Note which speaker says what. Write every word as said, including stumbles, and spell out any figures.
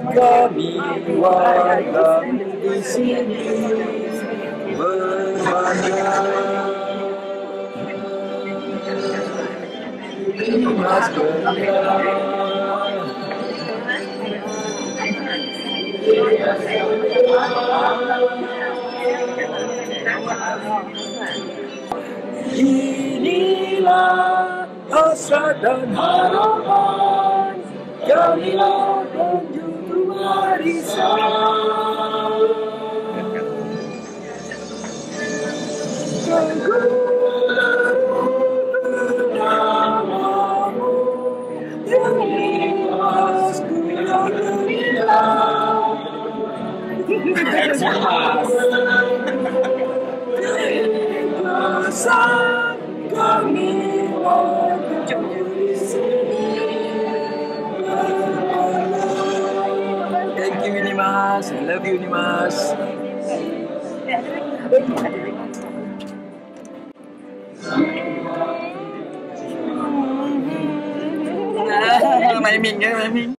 Speaker 1: kami warga di sini berbangga. Dimas belia. Inilah hasrat dan harapan kamilah penjuru warisan. Namamu yang ikhlas pulang gemilang. Keikhlasan kami warga di sini. Thank you Nimas, I love you Nimas. Mày mình cái mày mình.